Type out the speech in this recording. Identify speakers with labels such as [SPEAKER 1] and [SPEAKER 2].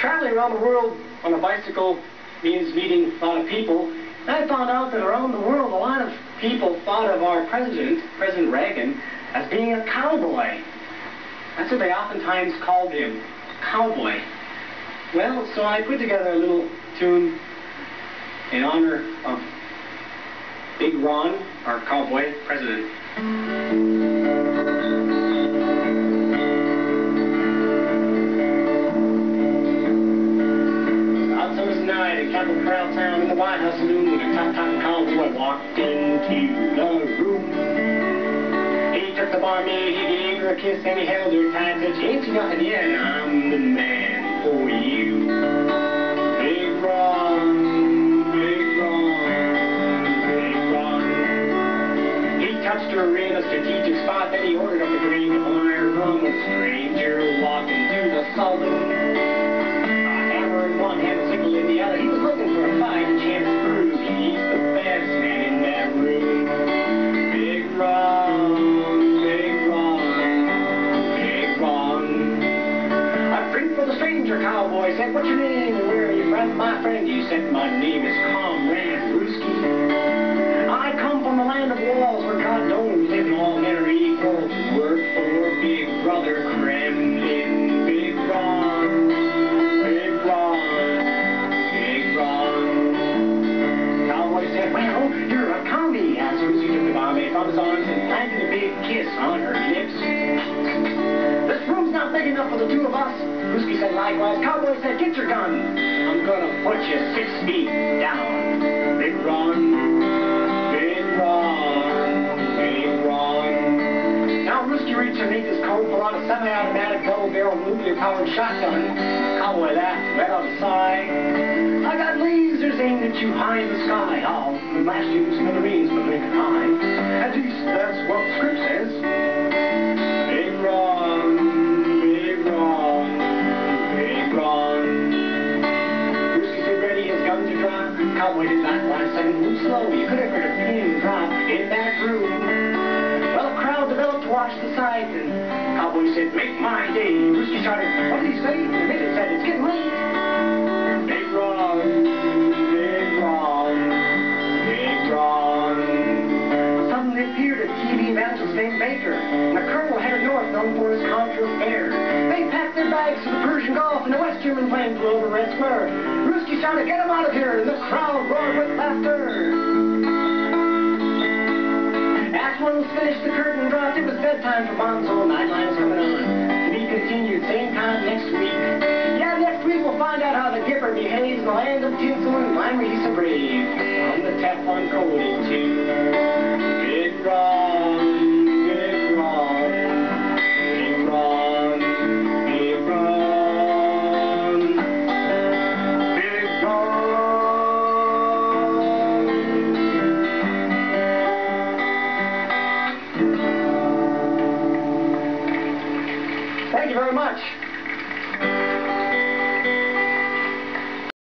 [SPEAKER 1] Traveling around the world on a bicycle means meeting a lot of people. And I found out that around the world, a lot of people thought of our president, President Reagan, as being a cowboy. That's what they oftentimes called him, cowboy. Well, so I put together a little tune in honor of Big Ron, our cowboy president. Capitol Crowd Town in the White House saloon when a top-top cowboy walked into the room. He took the barmaid, he gave her a kiss, and he held her tight, said, "She ain't seen nothing yet, and I'm the man for you." Big Ron, Big Ron, Big Ron. He touched her in a strategic spot, then he ordered up a drink of iron rum. A stranger walked into the saloon. One hand, a sickle in the other. He was looking for a fight, and chance proved he's the best man in that room. Big Ron, Big Ron, Big Ron. A drink for the stranger, cowboy said. "What's your name and where are you from, my friend?" He said, "My name is Comrade Ruski. I come from the land of walls where God don't live and all men are equal. Work for Big Brother Kremlin." Big Ron, Big Ron. "Well, you're a commie," as Ruski took the barmaid from his arms and planted a big kiss on her lips. "This room's not big enough for the two of us." Ruski said likewise. Cowboy said, "Get your gun. I'm gonna put you 6 feet down." Big Ron, Big Ron, Big Ron. Now Ruski reached underneath his coat, pulled out a semi-automatic double-barreled nuclear-powered shotgun. Cowboy laughed, let out a sigh. "I got lasers aimed at you high in the sky. I'll blast you to smithereens but make it high. At least that's what the script says." Big Ron, Big Ron, Big Ron. Ruski stood ready, his gun to drop. Cowboy did not want a second. Move slow, you could have heard a pin drop in that room. Well, a crowd developed to watch the sight, and Cowboy said, "Make my day." Ruski shouted, "What did he say?" The midget said, "It's getting late." Big Ron, Big Ron, Big Ron. Suddenly appeared a TV evangelist named Baker, and a colonel headed north known for his contra affair. They packed their bags to the Persian Gulf, and the West German plane flew over Red Square. Ruski shouted, "Get him out of here!" and the crowd roared with laughter. After one was finished, the curtain dropped. It was bedtime for Bonzo. Nightline was coming on. To be continued, same time next week. Yeah, next week we'll find out how the Gipper behaves in the land of tinsel and glamour. He's so brave. On the Teflon coated too.